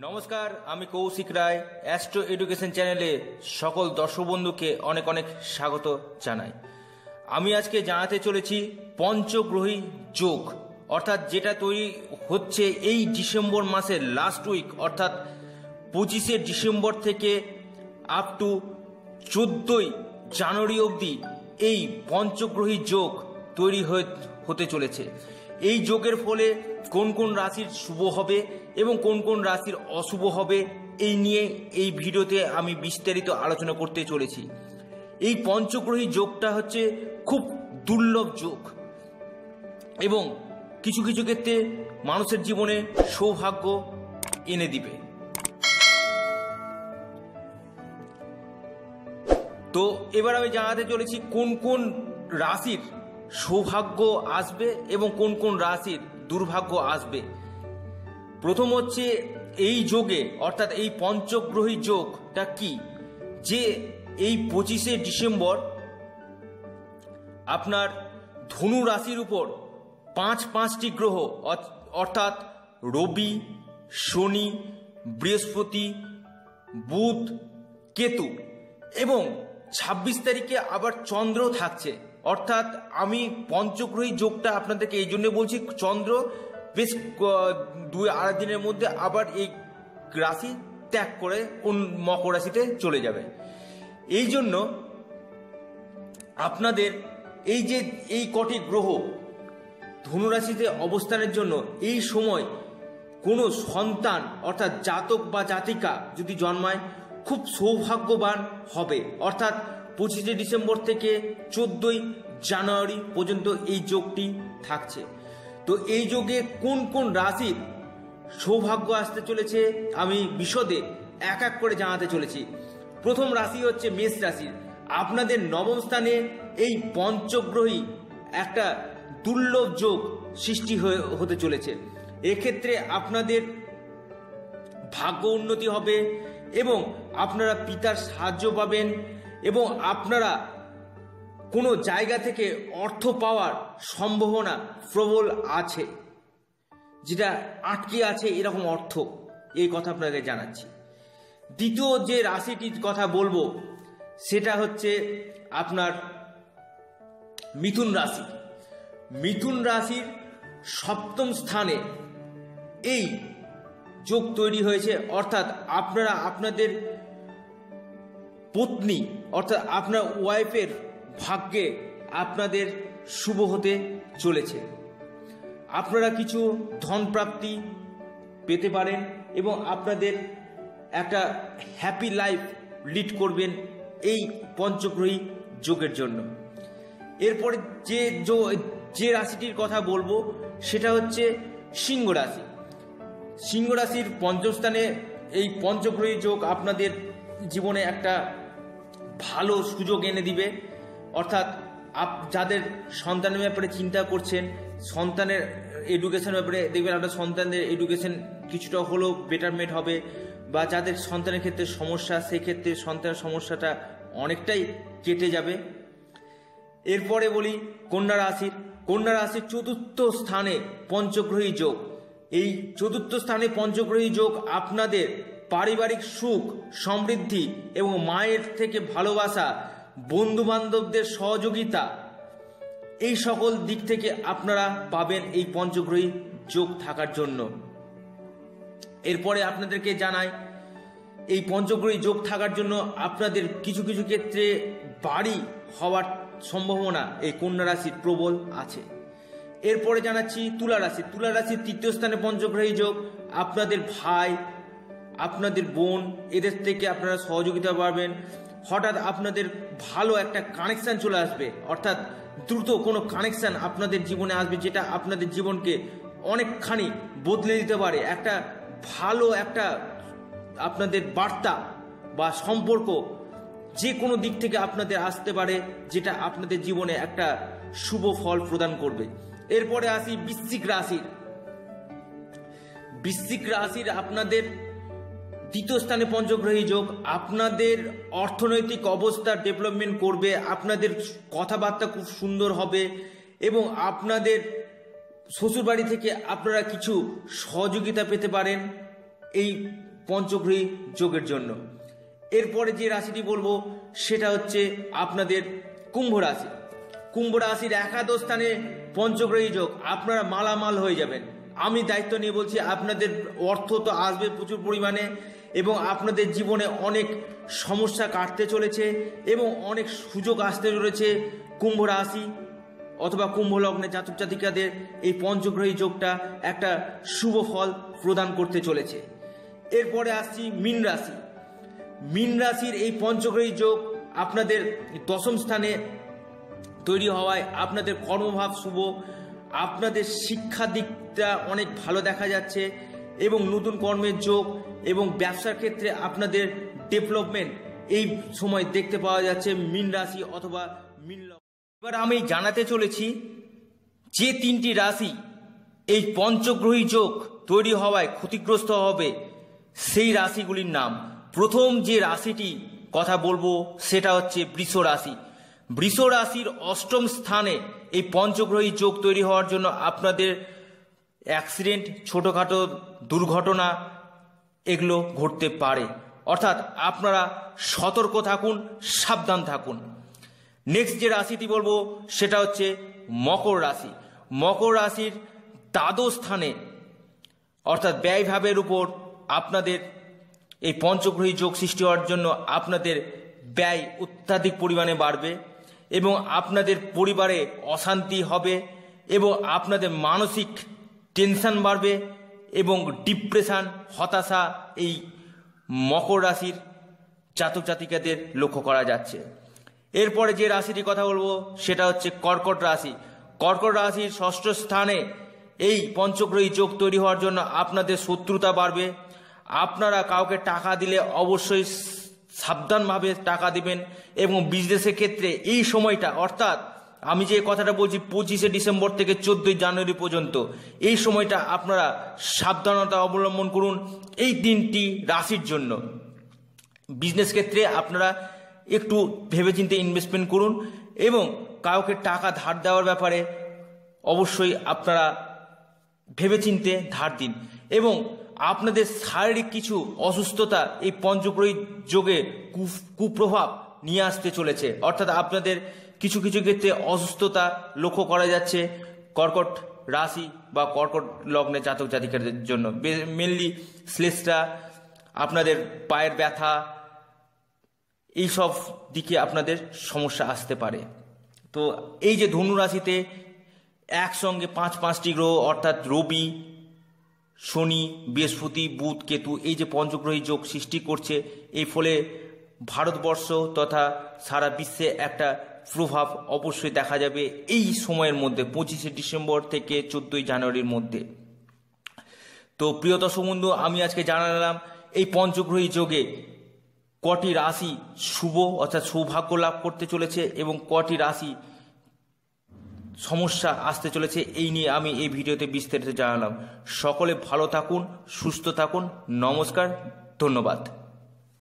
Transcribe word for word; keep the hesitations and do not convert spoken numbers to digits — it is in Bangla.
নমস্কার, আমি কৌশিক রায়। অ্যাস্ট্রো এডুকেশন চ্যানেলে সকল দর্শক বন্ধুকে অনেক অনেক স্বাগত জানাই। আমি আজকে জানাতে চলেছি পঞ্চগ্রহী যোগ, অর্থাৎ যেটা তৈরি হচ্ছে এই ডিসেম্বর মাসের লাস্ট উইক, অর্থাৎ পঁচিশে ডিসেম্বর থেকে আপ টু চোদ্দোই জানুয়ারি অবধি এই পঞ্চগ্রহী যোগ তৈরি হতে চলেছে। এই যোগের ফলে কোন কোন রাশির শুভ হবে এবং কোন কোন রাশির অশুভ হবে এই নিয়ে এই ভিডিওতে আমি বিস্তারিত আলোচনা করতে চলেছি। এই পঞ্চগ্রহী যোগটা হচ্ছে খুব দুর্লভ যোগ এবং কিছু কিছু ক্ষেত্রে মানুষের জীবনে সৌভাগ্য এনে দিবে। তো এবার আমি জানাতে চলেছি কোন কোন রাশির সৌভাগ্য আসবে এবং কোন কোন রাশির দুর্ভাগ্য আসবে। প্রথম হচ্ছে এই যোগে, অর্থাৎ এই পঞ্চগ্রহী যোগটা কি, যে এই পঁচিশে ডিসেম্বর আপনার ধনু রাশির উপর পাঁচ পাঁচটি গ্রহ অর্থাৎ রবি, শনি, বৃহস্পতি, বুধ, কেতু এবং ছাব্বিশ তারিখে আবার চন্দ্র থাকছে। অর্থাৎ আমি পঞ্চগ্রহী যোগটা আপনাদেরকে এই জন্য বলছি, চন্দ্র বেশ দুই আড়াই দিনের মধ্যে আবার এই রাশি ত্যাগ করে মকর রাশিতে চলে যাবে। এই জন্য আপনাদের এই যে এই কটি গ্রহ ধনুরাশিতে অবস্থানের জন্য এই সময় কোনো সন্তান অর্থাৎ জাতক বা জাতিকা যদি জন্মায় খুব সৌভাগ্যবান হবে। অর্থাৎ পঁচিশে ডিসেম্বর থেকে চোদ্দোই জানুয়ারি পর্যন্ত এই যোগটি থাকছে। তো এই যোগে কোন কোন রাশির সৌভাগ্য আসতে চলেছে আমি বিশদে এক এক করে জানাতে চলেছি। প্রথম রাশি হচ্ছে মেষ রাশির। আপনাদের নবম স্থানে এই পঞ্চগ্রহী একটা দুর্লভ যোগ সৃষ্টি হতে চলেছে। এক্ষেত্রে আপনাদের ভাগ্য উন্নতি হবে এবং আপনারা পিতার সাহায্য পাবেন এবং আপনারা কোনো জায়গা থেকে অর্থ পাওয়ার সম্ভাবনা প্রবল আছে, যেটা আটকে আছে এরকম অর্থ, এই কথা আপনাকে জানাচ্ছি। দ্বিতীয় যে রাশিটির কথা বলবো সেটা হচ্ছে আপনার মিথুন রাশি। মিথুন রাশির সপ্তম স্থানে এই যোগ তৈরি হয়েছে। অর্থাৎ আপনারা আপনাদের পত্নী অর্থাৎ আপনার ওয়াইফের ভাগ্যে আপনাদের শুভ হতে চলেছে। আপনারা কিছু ধন প্রাপ্তি পেতে পারেন এবং আপনাদের একটা হ্যাপি লাইফ লিড করবেন এই পঞ্চগ্রহী যোগের জন্য। এরপরে যে যে রাশিটির কথা বলবো সেটা হচ্ছে সিংহ রাশি। সিংহ রাশির পঞ্চম স্থানে এই পঞ্চগ্রহী যোগ আপনাদের জীবনে একটা ভালো সুযোগ এনে দিবে। অর্থাৎ আপ যাদের সন্তানের ব্যাপারে চিন্তা করছেন, সন্তানের এডুকেশনের ব্যাপারে দেখবেন আপনার সন্তানদের এডুকেশন কিছুটা হলেও বেটারমেন্ট হবে, বা যাদের সন্তানের ক্ষেত্রে সমস্যা সেক্ষেত্রে সন্তানের সমস্যাটা অনেকটাই কেটে যাবে। এরপরে বলি কন্যা রাশির। কন্যা রাশির চতুর্থ স্থানে পঞ্চগ্রহী যোগ। এই চতুর্থ স্থানে পঞ্চগ্রহী যোগ আপনাদের পারিবারিক সুখ, সমৃদ্ধি এবং মায়ের থেকে ভালোবাসা, বন্ধু বান্ধবদের সহযোগিতা, এই সকল দিক থেকে আপনারা পাবেন এই পঞ্চগ্রহী যোগ থাকার জন্য। এরপরে আপনাদেরকে জানাই এই পঞ্চগ্রহী যোগ থাকার জন্য আপনাদের কিছু কিছু ক্ষেত্রে বাড়ি হওয়ার সম্ভাবনা এই কন্যা রাশির প্রবল আছে। এরপরে জানাচ্ছি তুলা রাশি। তুলা রাশির তৃতীয় স্থানে পঞ্চগ্রহী যোগ। আপনাদের ভাই, আপনাদের বোন, এদের থেকে আপনারা সহযোগিতা পাবেন। হঠাৎ আপনাদের ভালো একটা কানেকশন চলে আসবে, অর্থাৎ দ্রুত কোনো কানেকশন আপনাদের জীবনে আসবে যেটা আপনাদের জীবনকে অনেকখানি বদলে দিতে পারে। একটা ভালো একটা আপনাদের বার্তা বা সম্পর্ক যে কোনো দিক থেকে আপনাদের আসতে পারে, যেটা আপনাদের জীবনে একটা শুভ ফল প্রদান করবে। এরপরে আসি বৃশ্চিক রাশির। বৃশ্চিক রাশির আপনাদের দ্বিতীয় স্থানে পঞ্চগ্রহী যোগ। আপনাদের অর্থনৈতিক অবস্থা ডেভেলপমেন্ট করবে, আপনাদের কথাবার্তা খুব সুন্দর হবে এবং আপনাদের শ্বশুরবাড়ি থেকে আপনারা কিছু সহযোগিতা পেতে পারেন এই পঞ্চগ্রহী যোগের জন্য। এরপরে যে রাশিটি বলবো সেটা হচ্ছে আপনাদের কুম্ভ রাশি। কুম্ভ রাশির একাদশ স্থানে পঞ্চগ্রহী যোগ, আপনারা মালামাল হয়ে যাবেন। আমি দায়িত্ব নিয়ে বলছি, আপনাদের অর্থ তো আসবে প্রচুর পরিমাণে এবং আপনাদের জীবনে অনেক সমস্যা কাটতে চলেছে এবং অনেক সুযোগ আসতে চলেছে। কুম্ভ রাশি অথবা কুম্ভ লগ্নে জাতক জাতিকাদের এই পঞ্চগ্রহী যোগটা একটা শুভ ফল প্রদান করতে চলেছে। এরপরে আসছি মীন রাশি। মীন রাশির এই পঞ্চগ্রহী যোগ আপনাদের দশম স্থানে তৈরি হওয়ায় আপনাদের কর্মভাব শুভ, আপনাদের শিক্ষা দিকটা অনেক ভালো দেখা যাচ্ছে এবং নতুন কর্মের যোগ এবং ব্যবসার ক্ষেত্রে আপনাদের ডেভেলপমেন্ট এই সময় দেখতে পাওয়া যাচ্ছে মীন রাশি অথবা মীন লগ্ন। এবার আমি জানাতে চলেছি যে তিনটি রাশি এই পঞ্চগ্রহী যোগ তৈরি হওয়ায় ক্ষতিগ্রস্ত হবে সেই রাশিগুলির নাম। প্রথম যে রাশিটি কথা বলবো সেটা হচ্ছে বৃষ রাশি। বৃষ রাশির অষ্টম স্থানে এই পঞ্চগ্রহী যোগ তৈরি হওয়ার জন্য আপনাদের অ্যাক্সিডেন্ট, ছোটোখাটো দুর্ঘটনা এগুলো ঘটতে পারে, অর্থাৎ আপনারা সতর্ক থাকুন, সাবধান থাকুন। নেক্সট যে রাশিটি বলবো সেটা হচ্ছে মকর রাশি। মকর রাশির দ্বাদশ স্থানে অর্থাৎ ব্যয়ভাবের উপর আপনাদের এই পঞ্চগ্রহী যোগ সৃষ্টি হওয়ার জন্য আপনাদের ব্যয় অত্যাধিক পরিমাণে বাড়বে এবং আপনাদের পরিবারে অশান্তি হবে এবং আপনাদের মানসিক টেনশন বাড়বে এবং ডিপ্রেশন, হতাশা এই মকর রাশির জাতক জাতিকাদের লক্ষ্য করা যাচ্ছে। এরপরে যে রাশিটির কথা বলবো সেটা হচ্ছে কর্কট রাশি। কর্কট রাশির ষষ্ঠ স্থানে এই পঞ্চগ্রহী যোগ তৈরি হওয়ার জন্য আপনাদের শত্রুতা বাড়বে। আপনারা কাউকে টাকা দিলে অবশ্যই সাবধানভাবে টাকা দিবেন এবং বিজনেসের ক্ষেত্রে এই সময়টা, অর্থাৎ আমি যে কথাটা বলছি পঁচিশে ডিসেম্বর থেকে চোদ্দই জানুয়ারি পর্যন্ত, এই সময়টা আপনারা সাবধানতা অবলম্বন করুন এই তিনটি রাশির জন্য। বিজনেস ক্ষেত্রে আপনারা একটু ভেবেচিন্তে ইনভেস্টমেন্ট করুন এবং কাউকে টাকা ধার দেওয়ার ব্যাপারে অবশ্যই আপনারা ভেবেচিন্তে ধার দিন এবং আপনাদের শারীরিক কিছু অসুস্থতা এই পঞ্চগ্রহী যোগে কুপ্রভাব নিয়ে আসতে চলেছে, অর্থাৎ আপনাদের কিছু কিছু ক্ষেত্রে অসুস্থতা লক্ষ্য করা যাচ্ছে কর্কট রাশি বা কর্কট লগ্নে জাতক জাতিকাদের জন্য। মেনলি শ্লেষ্টা, আপনাদের পায়ের ব্যথা, এইসব দিকে আপনাদের সমস্যা আসতে পারে। তো এই যে ধনু রাশিতে একসঙ্গে পাঁচ পাঁচটি গ্রহ অর্থাৎ রবি, শনি, বৃহস্পতি, বুধ, কেতু এই যে পঞ্চগ্রহী যোগ সৃষ্টি করছে, এই ফলে ভারতবর্ষ তথা সারা বিশ্বে একটা প্রভাব অবশ্যই দেখা যাবে এই সময়ের মধ্যে, পঁচিশে ডিসেম্বর থেকে চোদ্দই জানুয়ারির মধ্যে। তো প্রিয় দর্শক বন্ধু, আমি আজকে জানালাম এই পঞ্চগ্রহী যোগে কটি রাশি শুভ অর্থাৎ সৌভাগ্য লাভ করতে চলেছে এবং কটি রাশি সমস্যা আসতে চলেছে, এই নিয়ে আমি এই ভিডিওতে বিস্তারিত জানালাম। সকলে ভালো থাকুন, সুস্থ থাকুন, নমস্কার, ধন্যবাদ।